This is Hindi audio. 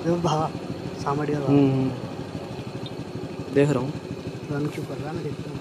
भावा सामड़िया देख रहा हूँ। रन क्यों कर रहा है मैं देखता हूँ।